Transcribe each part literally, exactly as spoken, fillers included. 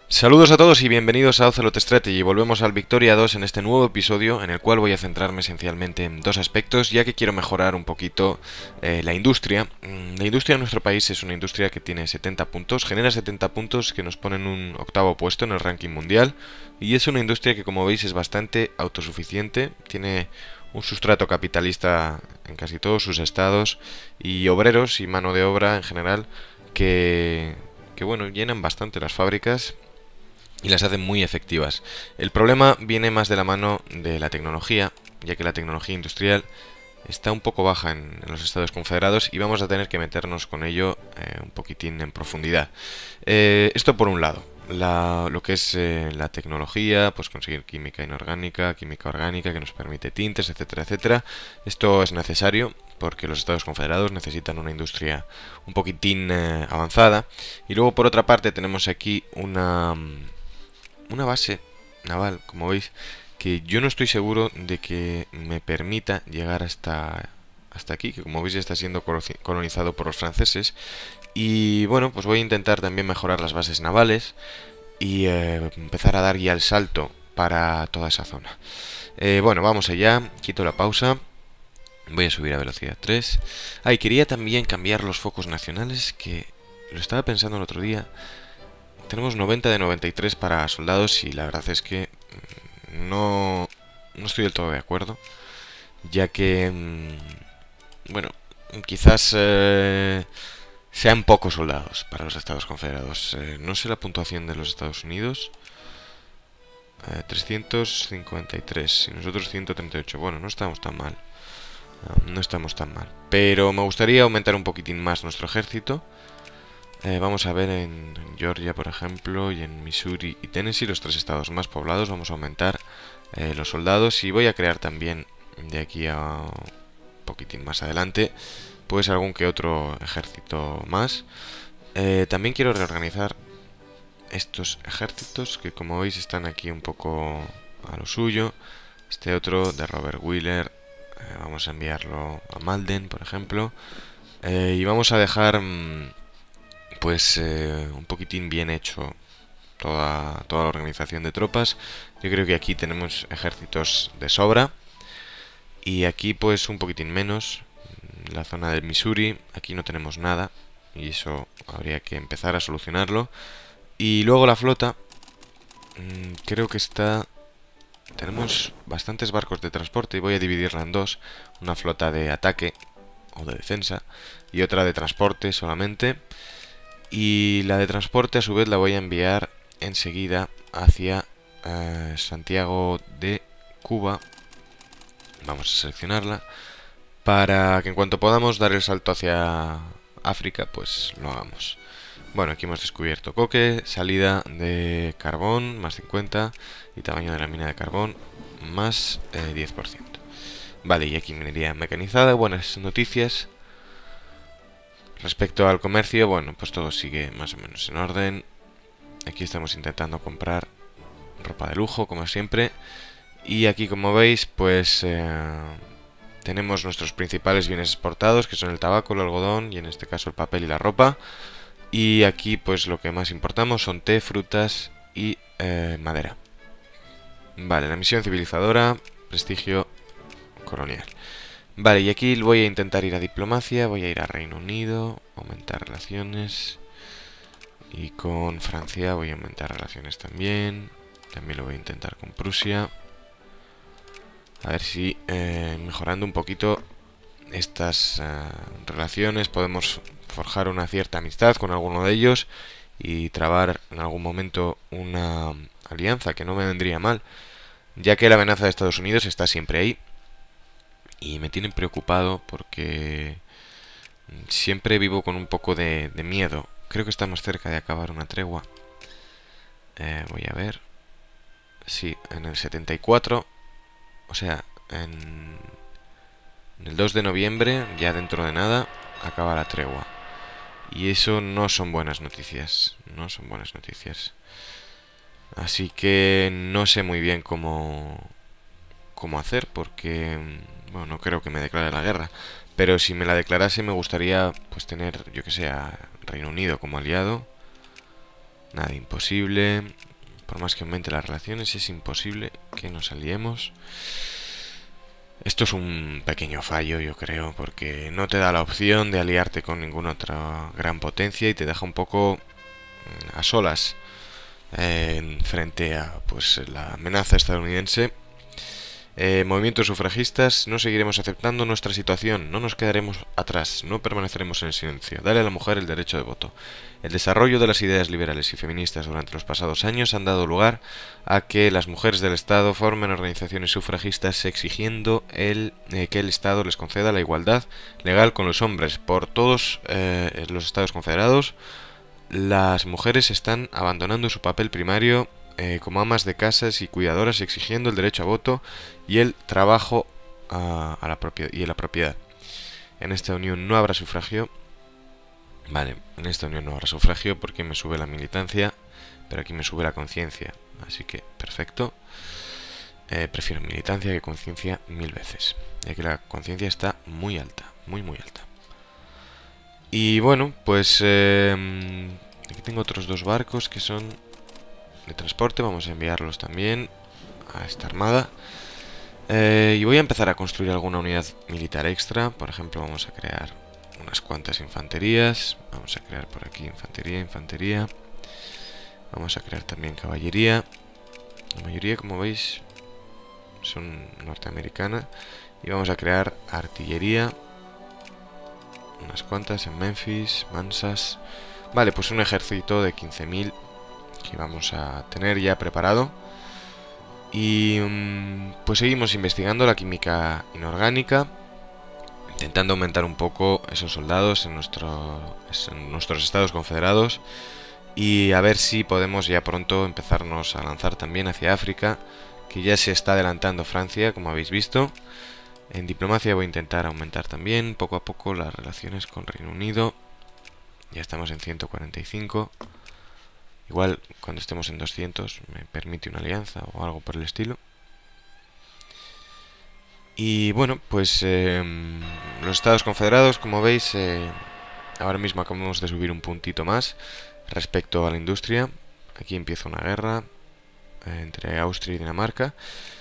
Saludos a todos y bienvenidos a Ocelot Strategy. Volvemos al Victoria dos en este nuevo episodio en el cual voy a centrarme esencialmente en dos aspectos, ya que quiero mejorar un poquito eh, la industria. La industria en nuestro país es una industria que tiene setenta puntos, genera setenta puntos que nos ponen un octavo puesto en el ranking mundial, y es una industria que, como veis, es bastante autosuficiente, tiene un sustrato capitalista en casi todos sus estados y obreros y mano de obra en general que, que bueno, llenan bastante las fábricas y las hacen muy efectivas. El problema viene más de la mano de la tecnología, ya que la tecnología industrial está un poco baja en, en los Estados Confederados y vamos a tener que meternos con ello eh, un poquitín en profundidad. Eh, esto por un lado. La, lo que es eh, la tecnología, pues conseguir química inorgánica, química orgánica que nos permite tintes, etcétera, etcétera. Esto es necesario porque los Estados Confederados necesitan una industria un poquitín eh, avanzada. Y luego, por otra parte, tenemos aquí una, una base naval, como veis, que yo no estoy seguro de que me permita llegar hasta, hasta aquí, que como veis está siendo colonizado por los franceses. Y bueno, pues voy a intentar también mejorar las bases navales y eh, empezar a dar ya el salto para toda esa zona. Eh, bueno, vamos allá, quito la pausa. Voy a subir a velocidad tres. Ah, y quería también cambiar los focos nacionales, que lo estaba pensando el otro día. Tenemos noventa de noventa y tres para soldados y la verdad es que no, no estoy del todo de acuerdo, ya que, bueno, quizás eh, sean pocos soldados para los Estados Confederados. Eh, no sé la puntuación de los Estados Unidos. Eh, trescientos cincuenta y tres y nosotros ciento treinta y ocho. Bueno, no estamos tan mal. No, no estamos tan mal. Pero me gustaría aumentar un poquitín más nuestro ejército. Eh, vamos a ver en, en Georgia, por ejemplo, y en Missouri y Tennessee, los tres estados más poblados. Vamos a aumentar eh, los soldados y voy a crear también de aquí a un poquitín más adelante pues algún que otro ejército más. Eh, también quiero reorganizar estos ejércitos que, como veis, están aquí un poco a lo suyo. Este otro de Robert Wheeler, eh, vamos a enviarlo a Malden, por ejemplo, eh, y vamos a dejar mmm, pues eh, un poquitín bien hecho toda, toda la organización de tropas. Yo creo que aquí tenemos ejércitos de sobra y aquí pues un poquitín menos. La zona del Missouri, aquí no tenemos nada y eso habría que empezar a solucionarlo. Y luego la flota, mmm, creo que está... Tenemos bastantes barcos de transporte y voy a dividirla en dos. Una flota de ataque o de defensa y otra de transporte solamente. Y la de transporte a su vez la voy a enviar enseguida hacia eh, Santiago de Cuba. Vamos a seleccionarla para que en cuanto podamos dar el salto hacia África, pues lo hagamos. Bueno, aquí hemos descubierto coque, salida de carbón más cincuenta y tamaño de la mina de carbón más eh, diez por ciento. Vale, y aquí minería mecanizada, buenas noticias. Respecto al comercio, bueno, pues todo sigue más o menos en orden. Aquí estamos intentando comprar ropa de lujo, como siempre. Y aquí, como veis, pues eh, tenemos nuestros principales bienes exportados, que son el tabaco, el algodón y en este caso el papel y la ropa. Y aquí, pues lo que más importamos son té, frutas y eh, madera. Vale, la misión civilizadora, prestigio colonial. Vale, y aquí voy a intentar ir a diplomacia, voy a ir a Reino Unido, aumentar relaciones. Y con Francia voy a aumentar relaciones también. También lo voy a intentar con Prusia. A ver si eh, mejorando un poquito estas eh, relaciones podemos forjar una cierta amistad con alguno de ellos y trabar en algún momento una alianza, que no me vendría mal, ya que la amenaza de Estados Unidos está siempre ahí y me tienen preocupado porque siempre vivo con un poco de, de miedo. Creo que estamos cerca de acabar una tregua. Eh, voy a ver. Sí, en el setenta y cuatro, o sea, en, en el dos de noviembre, ya dentro de nada, acaba la tregua. Y eso no son buenas noticias, no son buenas noticias. Así que no sé muy bien cómo, cómo hacer, porque, bueno, no creo que me declare la guerra. Pero si me la declarase me gustaría, pues, tener, yo que sé, a Reino Unido como aliado. Nada imposible. Por más que aumente las relaciones, es imposible que nos aliemos. Esto es un pequeño fallo, yo creo, porque no te da la opción de aliarte con ninguna otra gran potencia y te deja un poco a solas eh, frente a pues la amenaza estadounidense. Eh, movimientos sufragistas, no seguiremos aceptando nuestra situación, no nos quedaremos atrás, no permaneceremos en el silencio. Dale a la mujer el derecho de voto. El desarrollo de las ideas liberales y feministas durante los pasados años han dado lugar a que las mujeres del Estado formen organizaciones sufragistas exigiendo el, eh, que el Estado les conceda la igualdad legal con los hombres. Por todos eh, los Estados confederados, las mujeres están abandonando su papel primario Eh, como amas de casas y cuidadoras, exigiendo el derecho a voto y el trabajo a, a la propiedad y a la propiedad. En esta unión no habrá sufragio. Vale, en esta unión no habrá sufragio porque me sube la militancia, pero aquí me sube la conciencia, así que perfecto. Eh, prefiero militancia que conciencia mil veces, ya que la conciencia está muy alta, muy muy alta. Y bueno, pues eh, aquí tengo otros dos barcos que son de transporte, vamos a enviarlos también a esta armada. Eh, y voy a empezar a construir alguna unidad militar extra. Por ejemplo, vamos a crear unas cuantas infanterías. Vamos a crear por aquí infantería, infantería. Vamos a crear también caballería. La mayoría, como veis, son norteamericanas. Y vamos a crear artillería. Unas cuantas en Memphis, Mansas. Vale, pues un ejército de quince mil que vamos a tener ya preparado. Y um, pues seguimos investigando la química inorgánica, intentando aumentar un poco esos soldados en, nuestro, en nuestros estados confederados, y a ver si podemos ya pronto empezarnos a lanzar también hacia África, que ya se está adelantando Francia, como habéis visto. En diplomacia voy a intentar aumentar también poco a poco las relaciones con Reino Unido. Ya estamos en ciento cuarenta y cinco. Igual cuando estemos en doscientos me permite una alianza o algo por el estilo. Y bueno, pues eh, los Estados Confederados, como veis, eh, ahora mismo acabamos de subir un puntito más respecto a la industria. Aquí empieza una guerra eh, entre Austria y Dinamarca.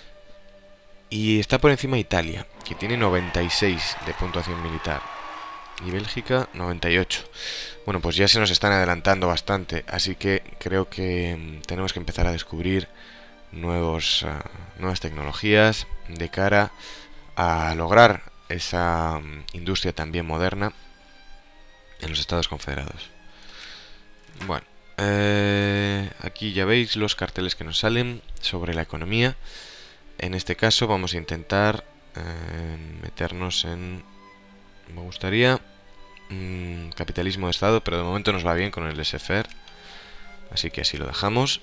Y está por encima Italia, que tiene noventa y seis de puntuación militar. Y Bélgica noventa y ocho. Bueno, pues ya se nos están adelantando bastante, así que creo que um, tenemos que empezar a descubrir nuevos, uh, nuevas tecnologías de cara a lograr esa um, industria también moderna en los Estados Confederados. Bueno, eh, aquí ya veis los carteles que nos salen sobre la economía. En este caso vamos a intentar eh, meternos en... Me gustaría mmm, capitalismo de Estado, pero de momento nos va bien con el laissez-faire, así que así lo dejamos.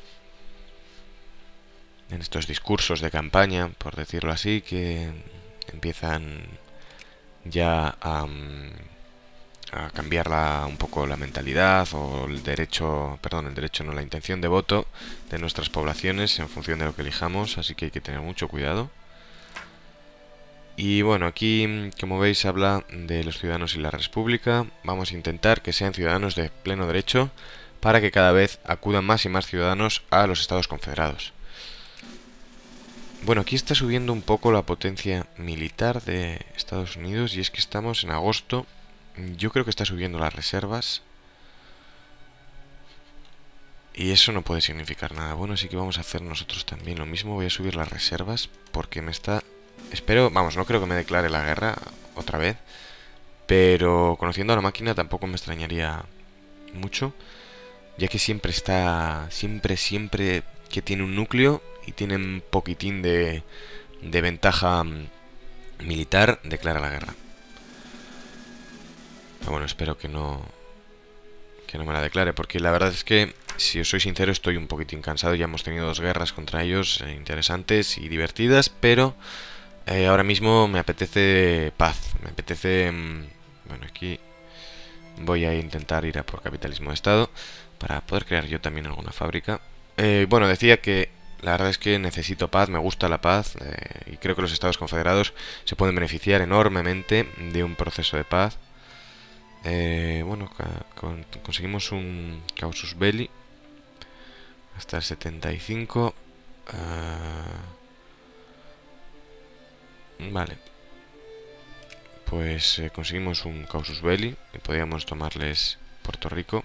En estos discursos de campaña, por decirlo así, que empiezan ya a, a cambiar la, un poco la mentalidad o el derecho, perdón, el derecho no, la intención de voto de nuestras poblaciones en función de lo que elijamos, así que hay que tener mucho cuidado. Y bueno, aquí, como veis, habla de los ciudadanos y la república. Vamos a intentar que sean ciudadanos de pleno derecho para que cada vez acudan más y más ciudadanos a los Estados Confederados. Bueno, aquí está subiendo un poco la potencia militar de Estados Unidos, y es que estamos en agosto. Yo creo que está subiendo las reservas. Y eso no puede significar nada bueno, así que vamos a hacer nosotros también lo mismo. Voy a subir las reservas porque me está... Espero, vamos, no creo que me declare la guerra otra vez, pero conociendo a la máquina tampoco me extrañaría mucho, ya que siempre está, siempre, siempre que tiene un núcleo y tiene un poquitín de, de ventaja militar, declara la guerra. Pero bueno, espero que no, que no me la declare, porque la verdad es que, si os soy sincero, estoy un poquitín cansado. Ya hemos tenido dos guerras contra ellos, eh, interesantes y divertidas, pero... Eh, ahora mismo me apetece paz, me apetece... Bueno, aquí voy a intentar ir a por capitalismo de Estado para poder crear yo también alguna fábrica. Eh, bueno, decía que la verdad es que necesito paz, me gusta la paz, eh, y creo que los Estados Confederados se pueden beneficiar enormemente de un proceso de paz. Eh, bueno, con, conseguimos un Causus Belli, hasta el setenta y cinco. Uh, vale. Pues eh, conseguimos un Causus Belli y podríamos tomarles Puerto Rico.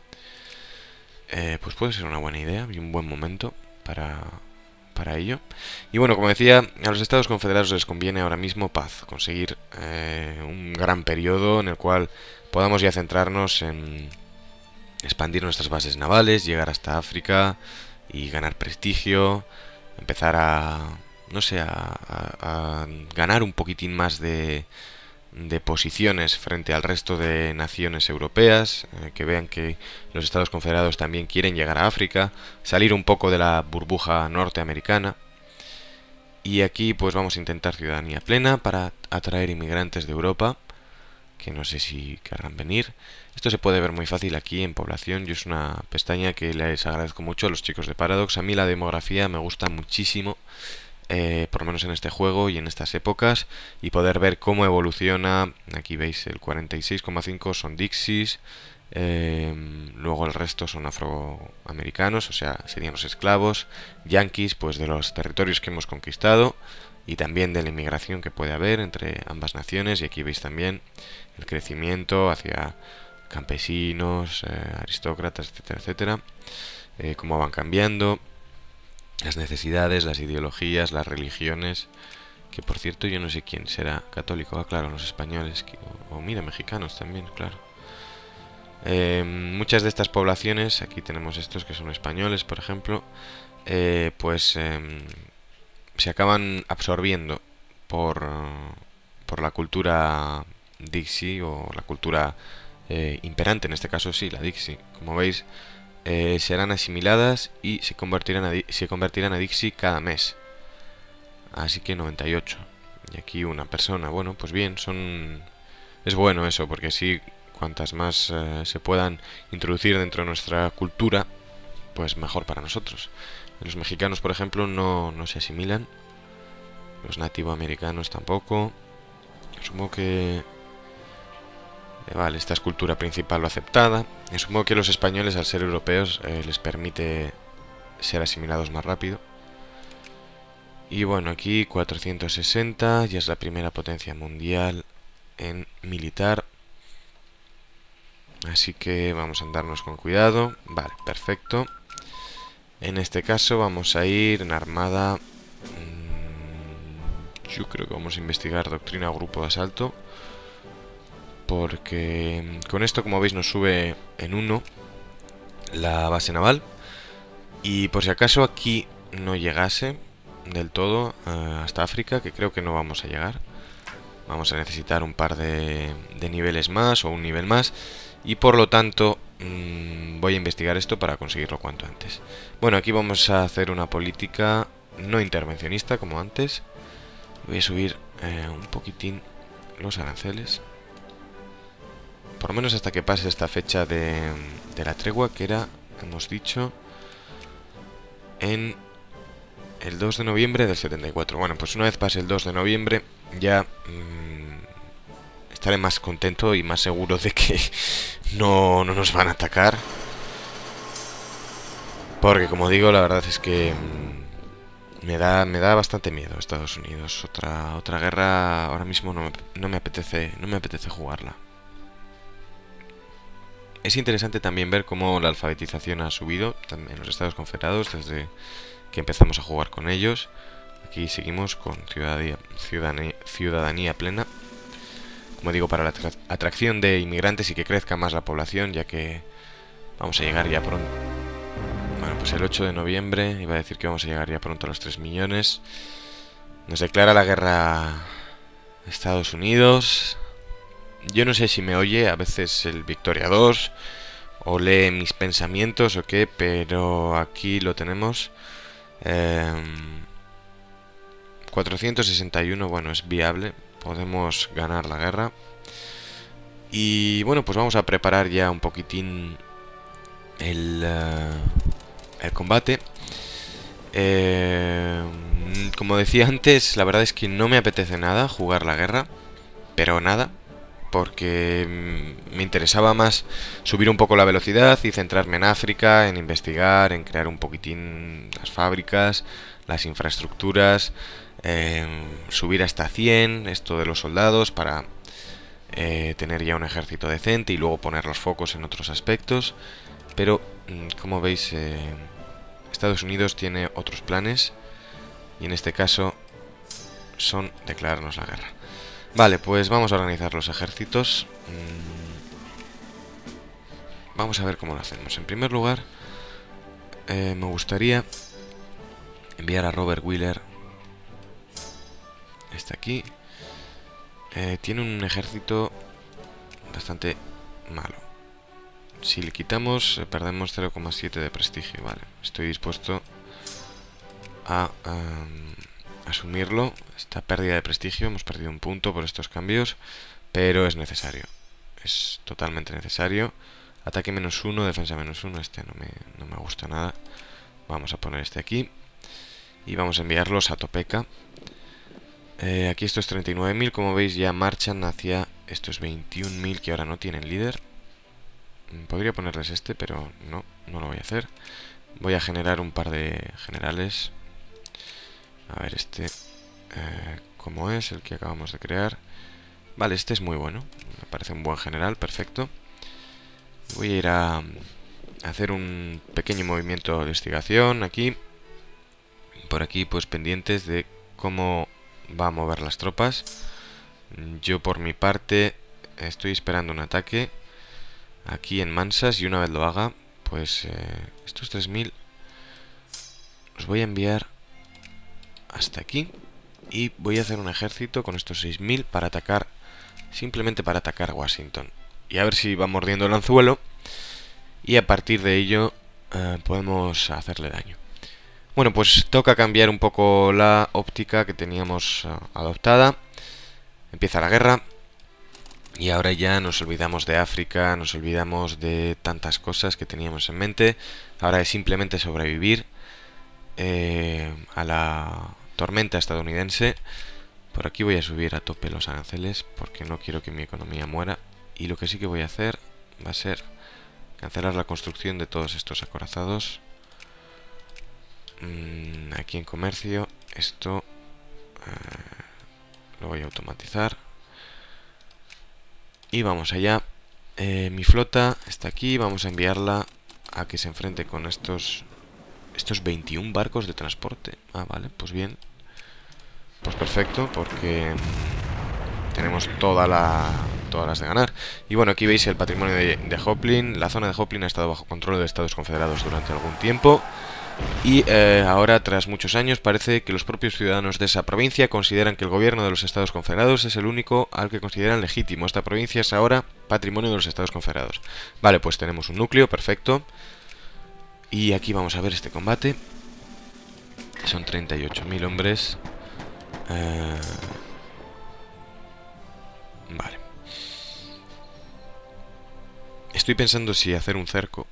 Eh, pues puede ser una buena idea y un buen momento para, para ello. Y bueno, como decía, a los Estados Confederados les conviene ahora mismo paz, conseguir eh, un gran periodo en el cual podamos ya centrarnos en expandir nuestras bases navales, llegar hasta África y ganar prestigio, empezar a, no sé, a, a, a ganar un poquitín más de, de posiciones frente al resto de naciones europeas, eh, que vean que los Estados Confederados también quieren llegar a África, salir un poco de la burbuja norteamericana. Y aquí pues vamos a intentar ciudadanía plena para atraer inmigrantes de Europa, que no sé si querrán venir. Esto se puede ver muy fácil aquí en población, y es una pestaña que les agradezco mucho a los chicos de Paradox. A mí la demografía me gusta muchísimo, eh, por lo menos en este juego y en estas épocas, y poder ver cómo evoluciona. Aquí veis el cuarenta y seis coma cinco son Dixies, eh, luego el resto son afroamericanos, o sea, serían los esclavos, yanquis, pues de los territorios que hemos conquistado, y también de la inmigración que puede haber entre ambas naciones. Y aquí veis también el crecimiento hacia campesinos, eh, aristócratas, etcétera, etcétera, eh, cómo van cambiando las necesidades, las ideologías, las religiones, que por cierto yo no sé quién será católico. Ah, claro, los españoles, que, o, o mira, mexicanos también, claro. Eh, muchas de estas poblaciones, aquí tenemos estos que son españoles, por ejemplo, eh, pues eh, se acaban absorbiendo por, por la cultura Dixie, o la cultura eh, imperante, en este caso sí, la Dixie. Como veis, eh, serán asimiladas y se convertirán, a, se convertirán a Dixie cada mes. Así que noventa y ocho. Y aquí una persona, bueno, pues bien, son... es bueno eso, porque así cuantas más eh, se puedan introducir dentro de nuestra cultura, pues mejor para nosotros. Los mexicanos, por ejemplo, no, no se asimilan. Los nativoamericanos tampoco. Supongo que... Eh, vale, esta es cultura principal o aceptada. Y supongo que los españoles, al ser europeos, eh, les permite ser asimilados más rápido. Y bueno, aquí cuatrocientos sesenta, ya es la primera potencia mundial en militar. Así que vamos a andarnos con cuidado. Vale, perfecto. En este caso vamos a ir en armada. Mmm, yo creo que vamos a investigar doctrina o grupo de asalto, porque con esto, como veis, nos sube en uno la base naval. Y por si acaso aquí no llegase del todo uh, hasta África, que creo que no vamos a llegar, vamos a necesitar un par de, de niveles más o un nivel más, y por lo tanto mmm, voy a investigar esto para conseguirlo cuanto antes. Bueno, aquí vamos a hacer una política no intervencionista como antes. Voy a subir eh, un poquitín los aranceles, por lo menos hasta que pase esta fecha de, de la tregua, que era, hemos dicho, en el dos de noviembre del setenta y cuatro. Bueno, pues una vez pase el dos de noviembre ya mmm, estaré más contento y más seguro de que no, no nos van a atacar. Porque, como digo, la verdad es que mmm, me da me da bastante miedo Estados Unidos. Otra otra guerra ahora mismo no me, no me apetece no me apetece jugarla. Es interesante también ver cómo la alfabetización ha subido en los Estados Confederados desde que empezamos a jugar con ellos. Aquí seguimos con ciudadanía, ciudadanía, ciudadanía plena, como digo, para la atra atracción de inmigrantes y que crezca más la población, ya que vamos a llegar ya pronto. Bueno, pues el ocho de noviembre, iba a decir que vamos a llegar ya pronto a los tres millones. Nos declara la guerra Estados Unidos. Yo no sé si me oye a veces el Victoria dos o lee mis pensamientos o qué, pero aquí lo tenemos. Eh, cuatrocientos sesenta y uno, bueno, es viable, podemos ganar la guerra. Y bueno, pues vamos a preparar ya un poquitín el, uh, el combate. Eh, como decía antes, la verdad es que no me apetece nada jugar la guerra, pero nada, porque mm, me interesaba más subir un poco la velocidad y centrarme en África, en investigar, en crear un poquitín las fábricas, las infraestructuras, eh, subir hasta cien, esto de los soldados, para eh, tener ya un ejército decente y luego poner los focos en otros aspectos. Pero, mm, como veis, eh, Estados Unidos tiene otros planes y en este caso son declararnos la guerra. Vale, pues vamos a organizar los ejércitos. Mm, vamos a ver cómo lo hacemos. En primer lugar, eh, me gustaría enviar a Robert Wheeler. Este aquí. Eh, tiene un ejército bastante malo. Si le quitamos, eh, perdemos cero coma siete de prestigio. Vale, estoy dispuesto a um, asumirlo. Esta pérdida de prestigio, hemos perdido un punto por estos cambios, pero es necesario. Es totalmente necesario. Ataque menos uno, defensa menos uno. Este no me, no me gusta nada. Vamos a poner este aquí. Y vamos a enviarlos a Topeka. Eh, aquí estos treinta y nueve mil, como veis, ya marchan hacia estos veintiún mil que ahora no tienen líder. Podría ponerles este, pero no, no lo voy a hacer. Voy a generar un par de generales. A ver, este, eh, ¿cómo es el que acabamos de crear? Vale, este es muy bueno. Me parece un buen general, perfecto. Voy a ir a, a hacer un pequeño movimiento de investigación aquí. Por aquí, pues pendientes de cómo va a mover las tropas. Yo, por mi parte, estoy esperando un ataque aquí en Mansas, y una vez lo haga, pues eh, estos tres mil los voy a enviar hasta aquí y voy a hacer un ejército con estos seis mil para atacar, simplemente para atacar Washington, y a ver si va mordiendo el anzuelo y a partir de ello eh, podemos hacerle daño. Bueno, pues toca cambiar un poco la óptica que teníamos uh, adoptada. Empieza la guerra. Y ahora ya nos olvidamos de África, nos olvidamos de tantas cosas que teníamos en mente. Ahora es simplemente sobrevivir eh, a la tormenta estadounidense. Por aquí voy a subir a tope los aranceles porque no quiero que mi economía muera. Y lo que sí que voy a hacer va a ser cancelar la construcción de todos estos acorazados. Mm, aquí en comercio, esto eh, lo voy a automatizar. Y vamos allá. Eh, mi flota está aquí. Vamos a enviarla a que se enfrente con estos estos veintiún barcos de transporte. Ah, vale, pues bien. Pues perfecto, porque tenemos toda la, todas las de ganar. Y bueno, aquí veis el patrimonio de, de Joplin. La zona de Joplin ha estado bajo control de Estados Confederados durante algún tiempo. Y eh, ahora, tras muchos años, parece que los propios ciudadanos de esa provincia consideran que el gobierno de los Estados Confederados es el único al que consideran legítimo. Esta provincia es ahora patrimonio de los Estados Confederados. Vale, pues tenemos un núcleo, perfecto. Y aquí vamos a ver este combate. Son treinta y ocho mil hombres. Eh... Vale. Estoy pensando si hacer un cerco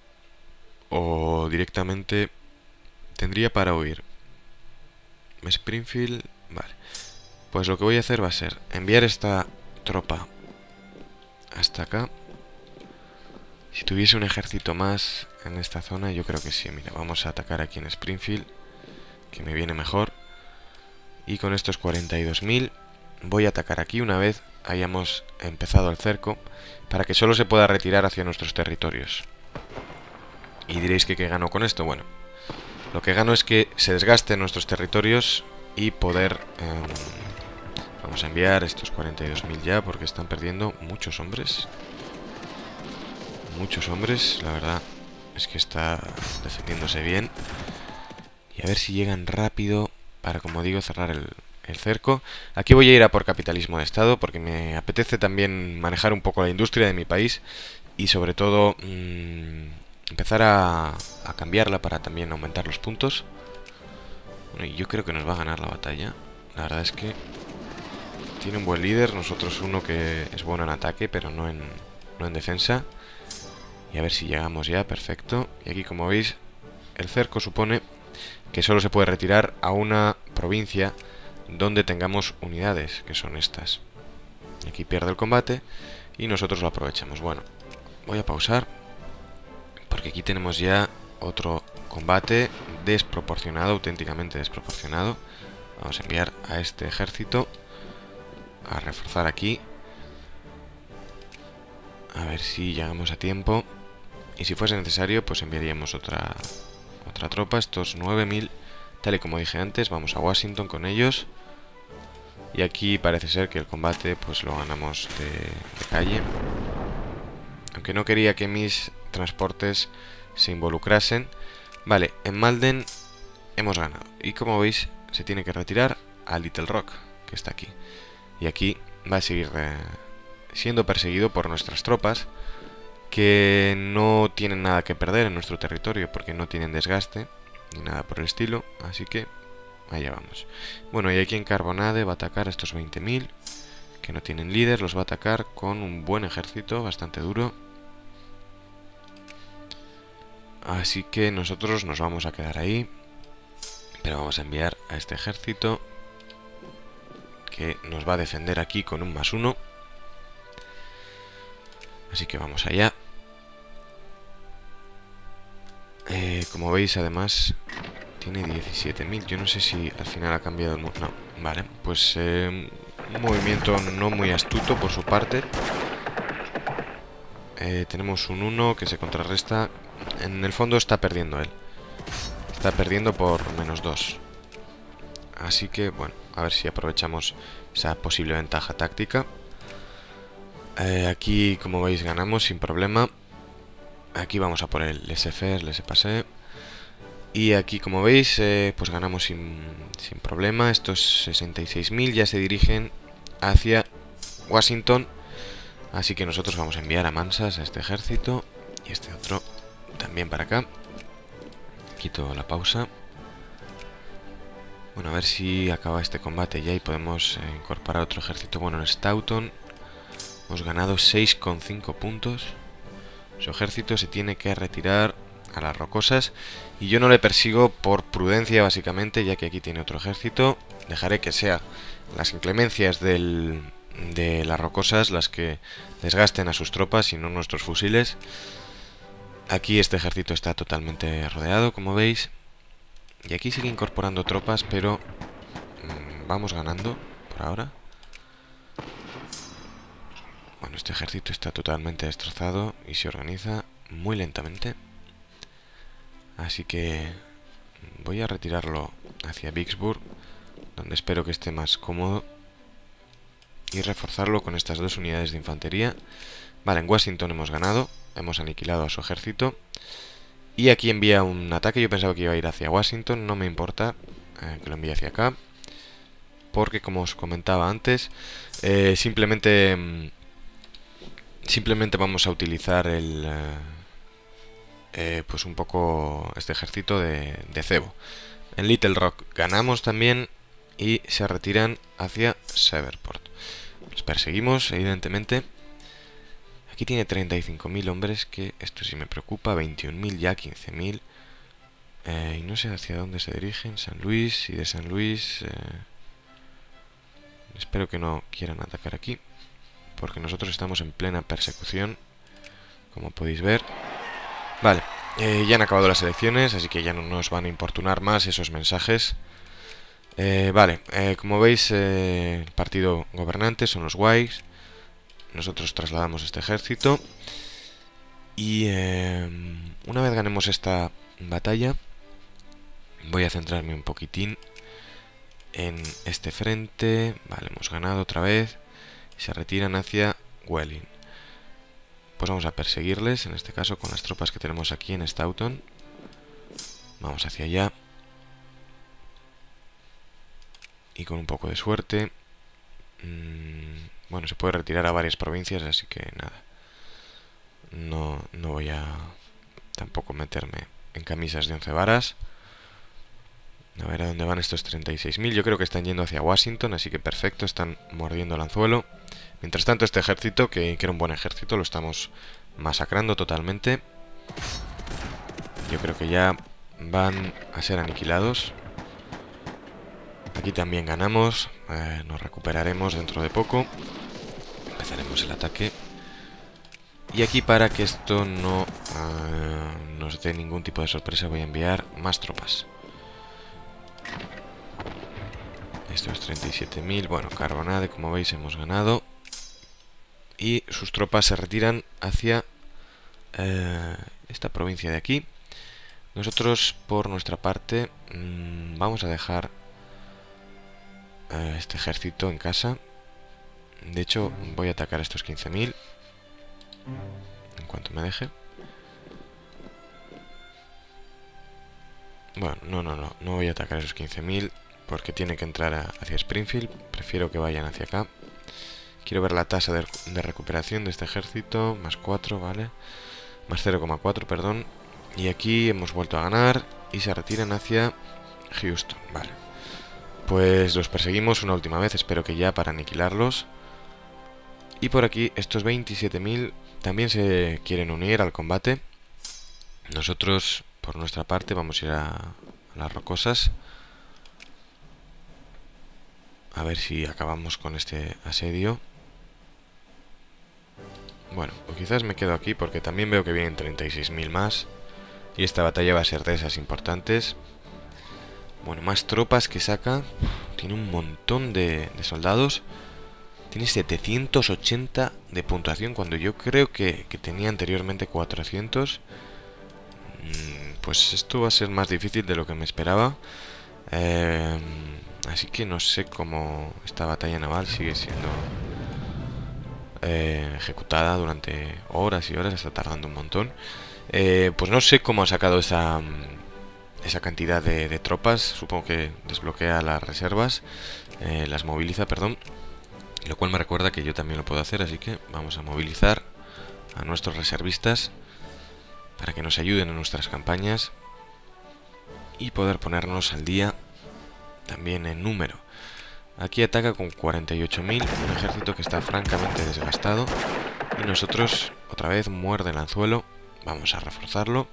o directamente tendría para huir. Springfield, vale. Pues lo que voy a hacer va a ser enviar esta tropa hasta acá. Si tuviese un ejército más en esta zona, yo creo que sí. Mira, vamos a atacar aquí en Springfield, que me viene mejor. Y con estos cuarenta y dos mil voy a atacar aquí una vez hayamos empezado el cerco, para que solo se pueda retirar hacia nuestros territorios. Y diréis que ¿qué gano con esto? Bueno, lo que gano es que se desgasten nuestros territorios y poder... Eh, vamos a enviar estos cuarenta y dos mil ya, porque están perdiendo muchos hombres. Muchos hombres, la verdad es que está defendiéndose bien. Y a ver si llegan rápido para, como digo, cerrar el, el cerco. Aquí voy a ir a por capitalismo de Estado, porque me apetece también manejar un poco la industria de mi país y sobre todo... Mmm, empezar a, a cambiarla para también aumentar los puntos. Bueno, y yo creo que nos va a ganar la batalla. La verdad es que tiene un buen líder. Nosotros uno que es bueno en ataque, pero no en, no en defensa. Y a ver si llegamos ya, perfecto. Y aquí, como veis, el cerco supone que solo se puede retirar a una provincia donde tengamos unidades, que son estas. Y aquí pierde el combate y nosotros lo aprovechamos. Bueno, voy a pausar porque aquí tenemos ya otro combate desproporcionado, auténticamente desproporcionado. Vamos a enviar a este ejército a reforzar aquí. A ver si llegamos a tiempo. Y si fuese necesario, pues enviaríamos otra, otra tropa. Estos nueve mil, tal y como dije antes. Vamos a Washington con ellos. Y aquí parece ser que el combate pues lo ganamos de, de calle. Aunque no quería que mis transportes se involucrasen. Vale, en Malden hemos ganado. Y como veis, se tiene que retirar a Little Rock, que está aquí. Y aquí va a seguir eh, siendo perseguido por nuestras tropas, que no tienen nada que perder en nuestro territorio, porque no tienen desgaste, ni nada por el estilo. Así que allá vamos. Bueno, y aquí en Carbonade va a atacar a estos veinte mil, que no tienen líder. Los va a atacar con un buen ejército, bastante duro. Así que nosotros nos vamos a quedar ahí. Pero vamos a enviar a este ejército, que nos va a defender aquí con un más uno. Así que vamos allá. Eh, como veis, además, tiene diecisiete mil. Yo no sé si al final ha cambiado el... No, vale. Pues eh, un movimiento no muy astuto por su parte. Eh, tenemos un uno que se contrarresta. En el fondo está perdiendo él. Está perdiendo por menos dos. Así que, bueno, a ver si aprovechamos esa posible ventaja táctica. Eh, aquí, como veis, ganamos sin problema. Aquí vamos a por el laissez-faire, laissez-passer. Y aquí, como veis, eh, pues ganamos sin, sin problema. Estos sesenta y seis mil ya se dirigen hacia Washington. Así que nosotros vamos a enviar a mansas a este ejército. Y este otro también para acá. Quito la pausa. Bueno, a ver si acaba este combate ya y podemos eh, incorporar otro ejército. Bueno, en Stoughton hemos ganado seis coma cinco puntos. Su ejército se tiene que retirar a las rocosas. Y yo no le persigo por prudencia, básicamente, ya que aquí tiene otro ejército. Dejaré que sea las inclemencias del, de las rocosas las que desgasten a sus tropas y no nuestros fusiles. Aquí este ejército está totalmente rodeado, como veis. Y aquí sigue incorporando tropas, pero mmm, vamos ganando por ahora. Bueno, este ejército está totalmente destrozado y se organiza muy lentamente. Así que voy a retirarlo hacia Vicksburg, donde espero que esté más cómodo. Y reforzarlo con estas dos unidades de infantería. Vale, en Washington hemos ganado. Hemos aniquilado a su ejército. Y aquí envía un ataque. Yo pensaba que iba a ir hacia Washington. No me importa eh, que lo envíe hacia acá, porque como os comentaba antes, eh, simplemente simplemente vamos a utilizar el eh, eh, pues un poco este ejército de, de cebo. En Little Rock ganamos también y se retiran hacia Severport. Los perseguimos, evidentemente. Aquí tiene treinta y cinco mil hombres, que esto sí me preocupa. veintiún mil ya, quince mil. Eh, y no sé hacia dónde se dirigen. San Luis, y de San Luis... Eh, espero que no quieran atacar aquí, porque nosotros estamos en plena persecución, como podéis ver. Vale, eh, ya han acabado las elecciones, así que ya no nos van a importunar más esos mensajes. Eh, vale, eh, como veis, eh, el partido gobernante son los Whigs. Nosotros trasladamos este ejército. Y eh, una vez ganemos esta batalla, voy a centrarme un poquitín en este frente. Vale, hemos ganado otra vez. Se retiran hacia Welling. Pues vamos a perseguirles, en este caso con las tropas que tenemos aquí en Stoughton. Vamos hacia allá. Y con un poco de suerte... Mmm, bueno, se puede retirar a varias provincias, así que nada. No, no voy a tampoco meterme en camisas de once varas. A ver a dónde van estos treinta y seis mil. Yo creo que están yendo hacia Washington, así que perfecto, están mordiendo el anzuelo. Mientras tanto, este ejército, que, que era un buen ejército, lo estamos masacrando totalmente. Yo creo que ya van a ser aniquilados. Aquí también ganamos, eh, nos recuperaremos dentro de poco. empezaremos el ataque. Y aquí, para que esto no uh, nos dé ningún tipo de sorpresa, voy a enviar más tropas. Esto es treinta y siete mil. Bueno, Carbonade, como veis, hemos ganado. Y sus tropas se retiran hacia uh, esta provincia de aquí. Nosotros, por nuestra parte, mmm, vamos a dejar uh, este ejército en casa. De hecho, voy a atacar a estos quince mil en cuanto me deje. Bueno, no, no, no, no voy a atacar a esos quince mil porque tiene que entrar a, hacia Springfield. Prefiero que vayan hacia acá. Quiero ver la tasa de, de recuperación de este ejército. Más cuatro, vale. Más cero coma cuatro, perdón. Y aquí hemos vuelto a ganar y se retiran hacia Houston, vale. Pues los perseguimos una última vez, espero que ya para aniquilarlos. Y por aquí estos veintisiete mil también se quieren unir al combate. Nosotros, por nuestra parte, vamos a ir a, a las rocosas. A ver si acabamos con este asedio. Bueno, o quizás me quedo aquí porque también veo que vienen treinta y seis mil más. Y esta batalla va a ser de esas importantes. Bueno, más tropas que saca. Tiene un montón de, de soldados. Tiene setecientos ochenta de puntuación cuando yo creo que, que tenía anteriormente cuatrocientos. Pues esto va a ser más difícil de lo que me esperaba. Eh, así que no sé cómo esta batalla naval sigue siendo eh, ejecutada durante horas y horas. Está tardando un montón. Eh, pues no sé cómo ha sacado esa, esa cantidad de, de tropas. Supongo que desbloquea las reservas. Eh, las moviliza, perdón. Lo cual me recuerda que yo también lo puedo hacer, así que vamos a movilizar a nuestros reservistas para que nos ayuden en nuestras campañas y poder ponernos al día también en número. Aquí ataca con cuarenta y ocho mil, un ejército que está francamente desgastado, y nosotros otra vez muerde el anzuelo. Vamos a reforzarlo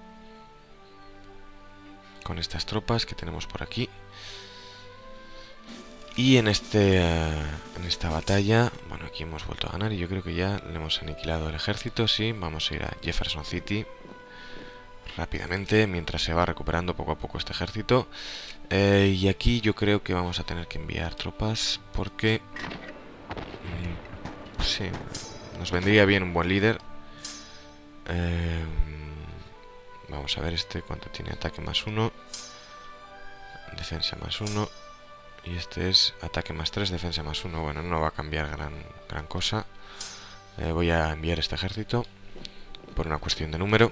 con estas tropas que tenemos por aquí. Y en este en esta batalla, bueno, aquí hemos vuelto a ganar y yo creo que ya le hemos aniquilado el ejército. Sí, vamos a ir a Jefferson City rápidamente mientras se va recuperando poco a poco este ejército. Eh, y aquí yo creo que vamos a tener que enviar tropas porque mmm, sí, nos vendría bien un buen líder. Eh, vamos a ver este cuánto tiene: ataque más uno, defensa más uno. Y este es ataque más tres, defensa más uno. Bueno, no va a cambiar gran, gran cosa. Eh, voy a enviar este ejército por una cuestión de número.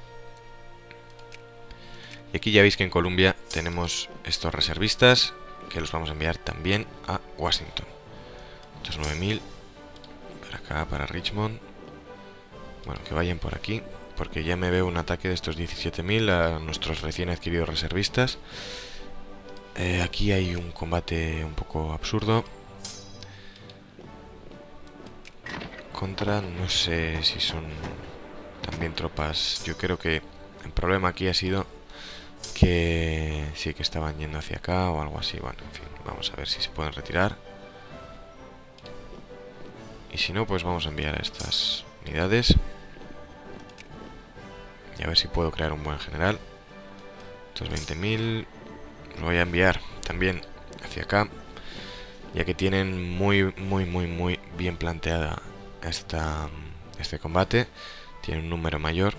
Y aquí ya veis que en Columbia tenemos estos reservistas que los vamos a enviar también a Washington. Estos nueve mil para acá, para Richmond. Bueno, que vayan por aquí, porque ya me veo un ataque de estos diecisiete mil a nuestros recién adquiridos reservistas. Eh, aquí hay un combate un poco absurdo contra, no sé si son también tropas. Yo creo que el problema aquí ha sido que sí que estaban yendo hacia acá o algo así. Bueno, en fin, vamos a ver si se pueden retirar. Y si no, pues vamos a enviar a estas unidades y a ver si puedo crear un buen general. Estos veinte mil los voy a enviar también hacia acá, ya que tienen muy, muy, muy, muy bien planteada esta, este combate. Tiene un número mayor.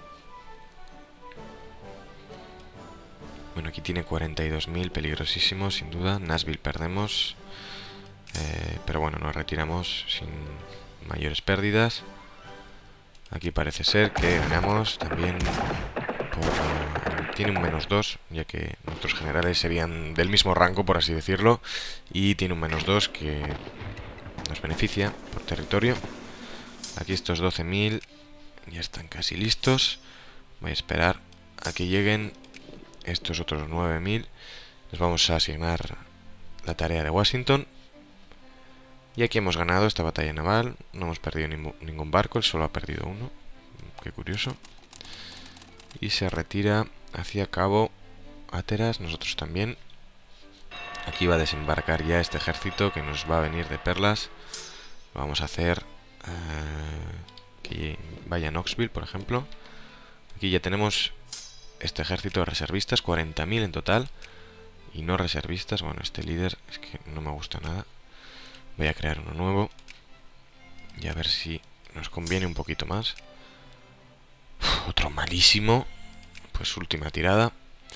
Bueno, aquí tiene cuarenta y dos mil, peligrosísimo, sin duda. Nashville perdemos, eh, pero bueno, nos retiramos sin mayores pérdidas. Aquí parece ser que ganamos también por... tiene un menos dos, ya que nuestros generales serían del mismo rango, por así decirlo. Y tiene un menos dos que nos beneficia por territorio. Aquí estos doce mil ya están casi listos. Voy a esperar a que lleguen estos otros nueve mil. Les vamos a asignar la tarea de Washington. Y aquí hemos ganado esta batalla naval. No hemos perdido ningún, ningún barco, él solo ha perdido uno. Qué curioso. Y se retira hacia Cabo Hatteras, nosotros también. Aquí va a desembarcar ya este ejército que nos va a venir de perlas. lo vamos a hacer eh, que vaya a Knoxville, por ejemplo. Aquí ya tenemos este ejército de reservistas, cuarenta mil en total. Y no reservistas. Bueno, este líder es que no me gusta nada. Voy a crear uno nuevo y a ver si nos conviene un poquito más. Uf, otro malísimo. Pues última tirada.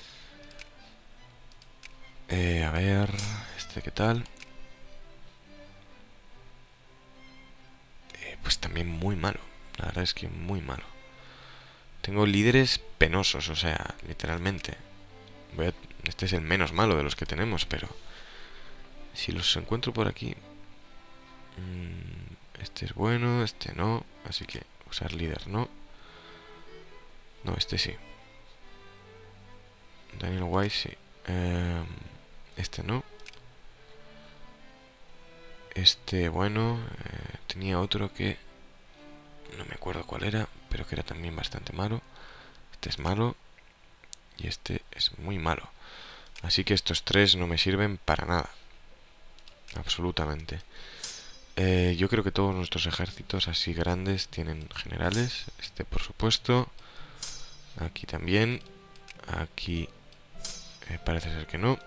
Eh, a ver, este qué tal. Eh, pues también muy malo. La verdad es que muy malo. Tengo líderes penosos, o sea, literalmente. Voy a... Este es el menos malo de los que tenemos, pero si los encuentro por aquí... Mmm, este es bueno, este no. Así que usar líder no. No, este sí. Daniel Wise sí. Eh, este no. Este, bueno, eh, tenía otro que no me acuerdo cuál era, pero que era también bastante malo. Este es malo y este es muy malo. Así que estos tres no me sirven para nada. Absolutamente. Eh, yo creo que todos nuestros ejércitos así grandes tienen generales. Este, por supuesto. Aquí también. Aquí eh, parece ser que no.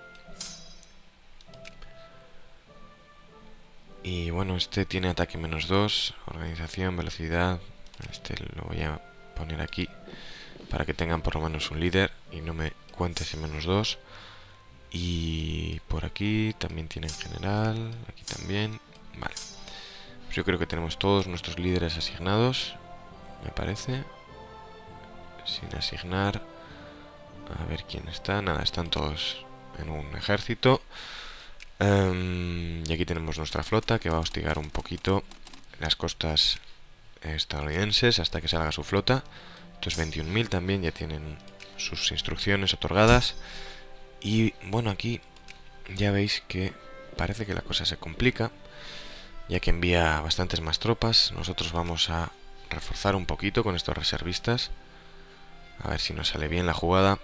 Y bueno, este tiene ataque menos dos, organización, velocidad. Este lo voy a poner aquí para que tengan por lo menos un líder y no me cuente ese menos dos. Y por aquí también tienen general, aquí también. Vale. Pues yo creo que tenemos todos nuestros líderes asignados, me parece. Sin asignar. A ver quién está. Nada, están todos en un ejército. Um, y aquí tenemos nuestra flota que va a hostigar un poquito las costas estadounidenses hasta que salga su flota. Estos veintiún mil también ya tienen sus instrucciones otorgadas. Y bueno, aquí ya veis que parece que la cosa se complica, ya que envía bastantes más tropas. Nosotros vamos a reforzar un poquito con estos reservistas, a ver si nos sale bien la jugada.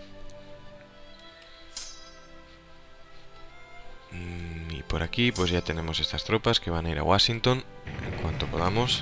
Y por aquí pues ya tenemos estas tropas que van a ir a Washington en cuanto podamos.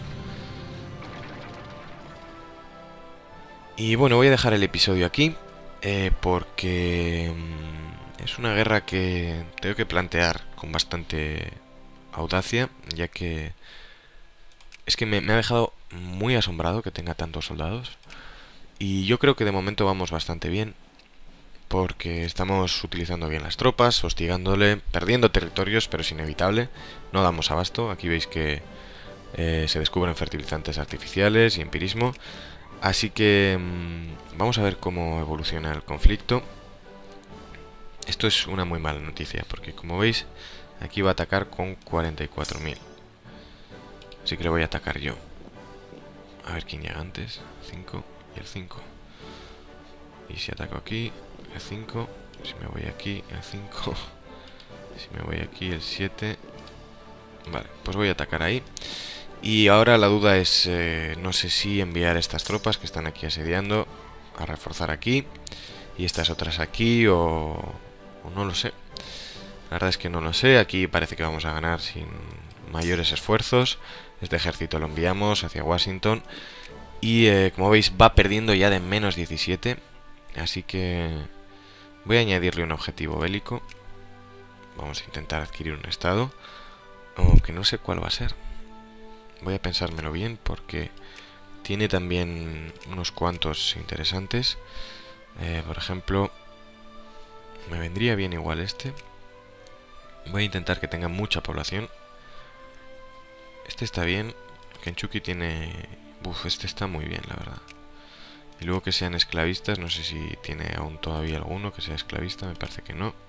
Y bueno, voy a dejar el episodio aquí eh, porque mmm, es una guerra que tengo que plantear con bastante audacia, ya que es que me, me ha dejado muy asombrado que tenga tantos soldados. Y yo creo que de momento vamos bastante bien, porque estamos utilizando bien las tropas, hostigándole, perdiendo territorios, pero es inevitable, no damos abasto. Aquí veis que eh, se descubren fertilizantes artificiales y empirismo. Así que mmm, vamos a ver cómo evoluciona el conflicto. Esto es una muy mala noticia, porque como veis, aquí va a atacar con cuarenta y cuatro mil. Así que le voy a atacar yo. A ver quién llega antes. cinco y el cinco. Y si ataco aquí, el cinco. Si me voy aquí, el cinco. Si me voy aquí, el siete. Vale, pues voy a atacar ahí. Y ahora la duda es, eh, no sé si enviar estas tropas que están aquí asediando a reforzar aquí y estas otras aquí o, o no lo sé. La verdad es que no lo sé. Aquí parece que vamos a ganar sin mayores esfuerzos. Este ejército lo enviamos hacia Washington y eh, como veis va perdiendo ya de menos diecisiete. Así que voy a añadirle un objetivo bélico. Vamos a intentar adquirir un estado, aunque no sé cuál va a ser. Voy a pensármelo bien porque tiene también unos cuantos interesantes. Eh, por ejemplo, me vendría bien igual este. Voy a intentar que tenga mucha población. Este está bien. Kentucky tiene... Uf, este está muy bien, la verdad. Y luego que sean esclavistas, no sé si tiene aún todavía alguno que sea esclavista, me parece que no.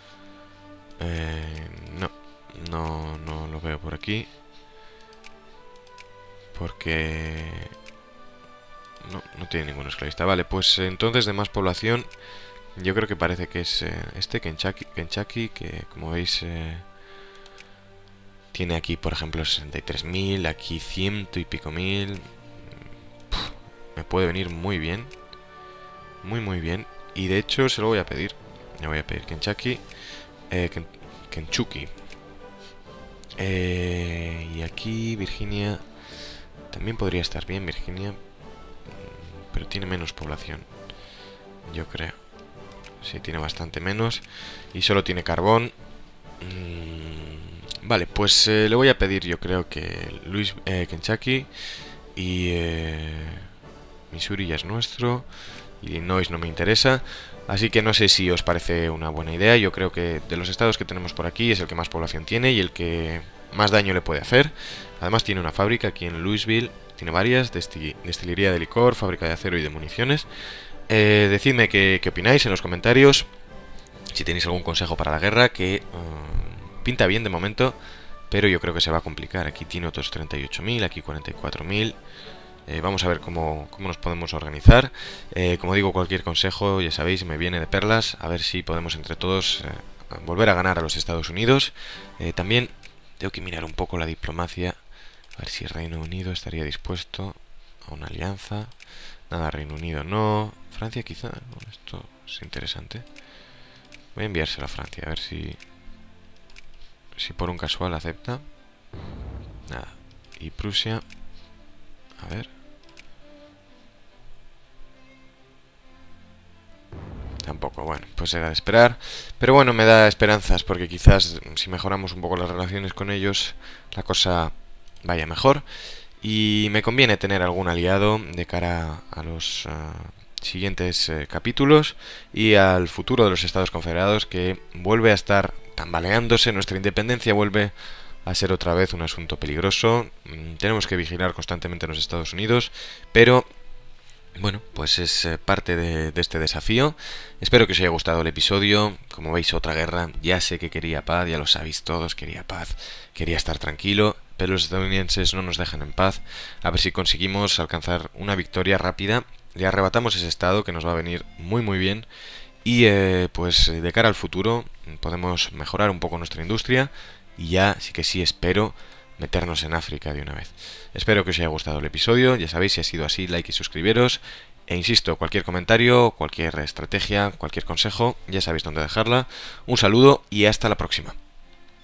Eh, no, no, no lo veo por aquí. Porque no, no tiene ningún esclavista. Vale, pues entonces de más población, yo creo que parece que es eh, este Kentucky, Kentucky, que como veis eh, tiene aquí, por ejemplo, sesenta y tres mil, aquí ciento y pico mil. Puf, me puede venir muy bien, muy muy bien. Y de hecho se lo voy a pedir. Le voy a pedir Kentucky, eh, Ken, Kentucky. Eh, y aquí Virginia también podría estar bien, Virginia, pero tiene menos población, yo creo. Sí, tiene bastante menos y solo tiene carbón. Mm, vale, pues eh, le voy a pedir, yo creo que Luis eh, Kentucky y eh, Missouri ya es nuestro. Illinois no me interesa, así que no sé si os parece una buena idea. Yo creo que de los estados que tenemos por aquí es el que más población tiene y el que más daño le puede hacer. Además tiene una fábrica aquí en Louisville, tiene varias, desti destilería de licor, fábrica de acero y de municiones. Eh, decidme qué, qué opináis en los comentarios, si tenéis algún consejo para la guerra, que uh, pinta bien de momento, pero yo creo que se va a complicar. Aquí tiene otros treinta y ocho mil, aquí cuarenta y cuatro mil. Eh, vamos a ver cómo, cómo nos podemos organizar. Eh, como digo, cualquier consejo, ya sabéis, me viene de perlas. A ver si podemos entre todos eh, volver a ganar a los Estados Unidos. Eh, también tengo que mirar un poco la diplomacia. A ver si Reino Unido estaría dispuesto a una alianza. Nada, Reino Unido no. Francia quizá. Bueno, esto es interesante. Voy a enviárselo a Francia, a ver si... Si por un casual acepta. Nada. Y Prusia... A ver... Tampoco, bueno, pues era de esperar. Pero bueno, me da esperanzas porque quizás si mejoramos un poco las relaciones con ellos, la cosa vaya mejor. Y me conviene tener algún aliado de cara a los uh, siguientes uh, capítulos y al futuro de los Estados Confederados, que vuelve a estar tambaleándose. Nuestra independencia vuelve a ser otra vez un asunto peligroso. Mm, tenemos que vigilar constantemente a los Estados Unidos, pero... Bueno, pues es eh, parte de, de este desafío. Espero que os haya gustado el episodio. Como veis, otra guerra. Ya sé que quería paz, ya lo sabéis todos, quería paz, quería estar tranquilo, pero los estadounidenses no nos dejan en paz. A ver si conseguimos alcanzar una victoria rápida. Le arrebatamos ese estado que nos va a venir muy muy bien. Y eh, pues de cara al futuro podemos mejorar un poco nuestra industria. Y ya sí que sí espero meternos en África de una vez. Espero que os haya gustado el episodio. Ya sabéis, si ha sido así, like y suscribiros. E insisto, cualquier comentario, cualquier estrategia, cualquier consejo, ya sabéis dónde dejarla. Un saludo y hasta la próxima.